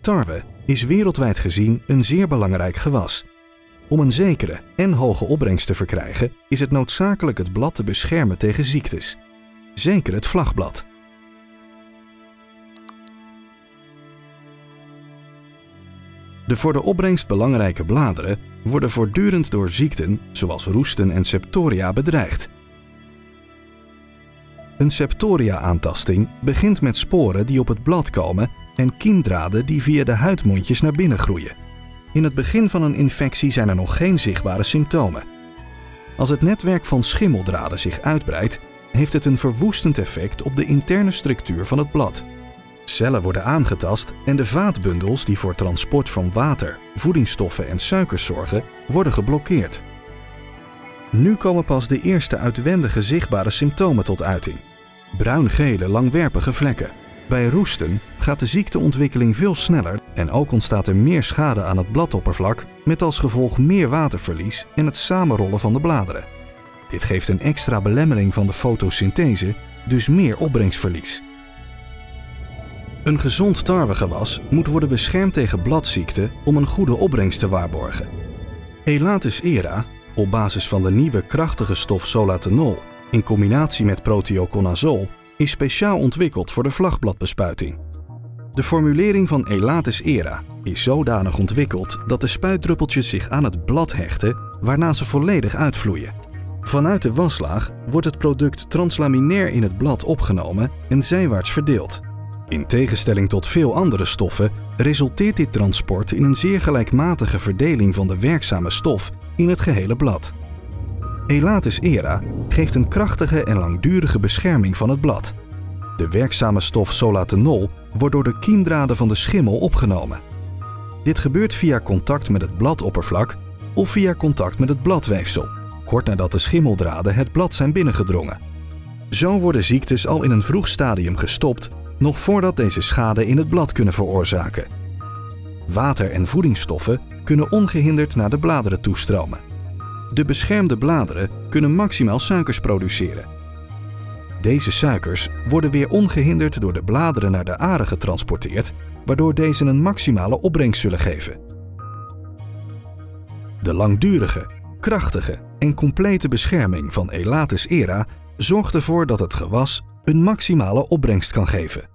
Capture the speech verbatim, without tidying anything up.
Tarwe is wereldwijd gezien een zeer belangrijk gewas. Om een zekere en hoge opbrengst te verkrijgen is het noodzakelijk het blad te beschermen tegen ziektes. Zeker het vlagblad. De voor de opbrengst belangrijke bladeren worden voortdurend door ziekten zoals roesten en septoria bedreigd. Een septoria-aantasting begint met sporen die op het blad komen en kiemdraden die via de huidmondjes naar binnen groeien. In het begin van een infectie zijn er nog geen zichtbare symptomen. Als het netwerk van schimmeldraden zich uitbreidt, heeft het een verwoestend effect op de interne structuur van het blad. Cellen worden aangetast en de vaatbundels die voor transport van water, voedingsstoffen en suikers zorgen, worden geblokkeerd. Nu komen pas de eerste uitwendige zichtbare symptomen tot uiting. Bruin-gele langwerpige vlekken. Bij roesten gaat de ziekteontwikkeling veel sneller en ook ontstaat er meer schade aan het bladoppervlak met als gevolg meer waterverlies en het samenrollen van de bladeren. Dit geeft een extra belemmering van de fotosynthese, dus meer opbrengstverlies. Een gezond tarwegewas moet worden beschermd tegen bladziekte om een goede opbrengst te waarborgen. Elatis era, op basis van de nieuwe krachtige stof solathanol in combinatie met prothioconazol, is speciaal ontwikkeld voor de vlagbladbespuiting. De formulering van Elatis era is zodanig ontwikkeld dat de spuitdruppeltjes zich aan het blad hechten, waarna ze volledig uitvloeien. Vanuit de waslaag wordt het product translaminair in het blad opgenomen en zijwaarts verdeeld. In tegenstelling tot veel andere stoffen resulteert dit transport in een zeer gelijkmatige verdeling van de werkzame stof in het gehele blad. Elatis era geeft een krachtige en langdurige bescherming van het blad. De werkzame stof solathanol wordt door de kiemdraden van de schimmel opgenomen. Dit gebeurt via contact met het bladoppervlak of via contact met het bladweefsel, kort nadat de schimmeldraden het blad zijn binnengedrongen. Zo worden ziektes al in een vroeg stadium gestopt, nog voordat deze schade in het blad kunnen veroorzaken. Water en voedingsstoffen kunnen ongehinderd naar de bladeren toestromen. De beschermde bladeren kunnen maximaal suikers produceren. Deze suikers worden weer ongehinderd door de bladeren naar de aren getransporteerd, waardoor deze een maximale opbrengst zullen geven. De langdurige, krachtige en complete bescherming van Elatis era zorgt ervoor dat het gewas een maximale opbrengst kan geven.